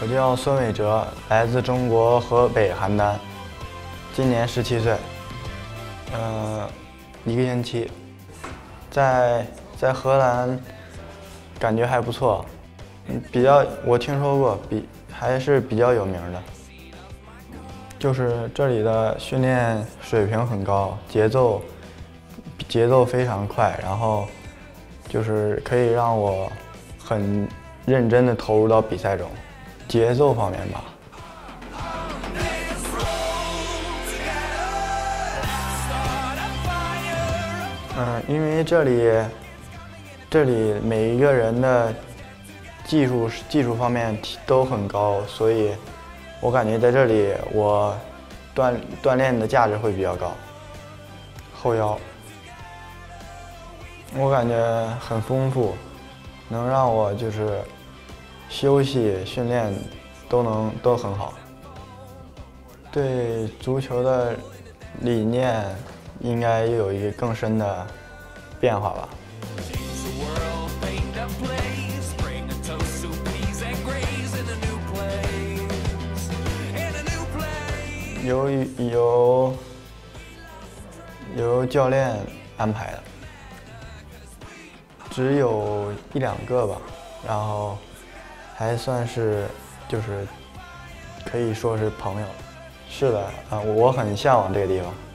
我叫孙伟哲，来自中国河北邯郸，今年17岁。1个星期，在荷兰感觉还不错，我听说过，还是比较有名的。就是这里的训练水平很高，节奏非常快，然后就是可以让我很认真的投入到比赛中。节奏方面吧，因为这里每一个人的技术方面都很高，所以我感觉在这里我锻炼的价值会比较高。后腰，我感觉很丰富，能让我就是休息训练都很好。对足球的理念应该有一个更深的变化吧。由教练安排的，只有1、2个吧，然后还算是就是可以说是朋友。是的，我很向往这个地方。